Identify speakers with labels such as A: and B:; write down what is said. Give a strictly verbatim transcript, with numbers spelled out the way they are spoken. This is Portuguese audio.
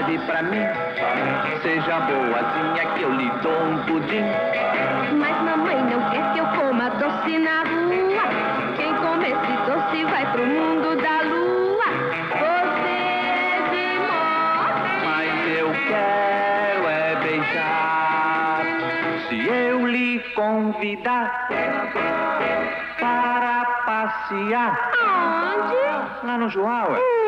A: leve pra mim. Seja boazinha que eu lhe dou um pudim.
B: Mas mamãe não quer que eu coma doce na rua. Quem come esse doce vai pro mundo da lua. Você me morde.
A: Mas eu quero é beijar. Se eu lhe convidar para passear.
B: Aonde?
A: Lá no João, ué.